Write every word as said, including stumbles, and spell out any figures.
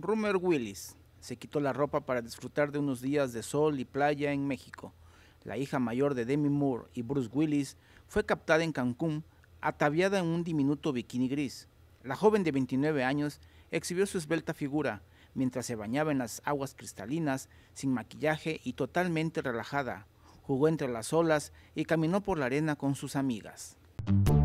Rumor Willis se quitó la ropa para disfrutar de unos días de sol y playa en México. La hija mayor de Demi Moore y Bruce Willis fue captada en Cancún, ataviada en un diminuto bikini gris. La joven de veintinueve años exhibió su esbelta figura mientras se bañaba en las aguas cristalinas, sin maquillaje y totalmente relajada. Jugó entre las olas y caminó por la arena con sus amigas.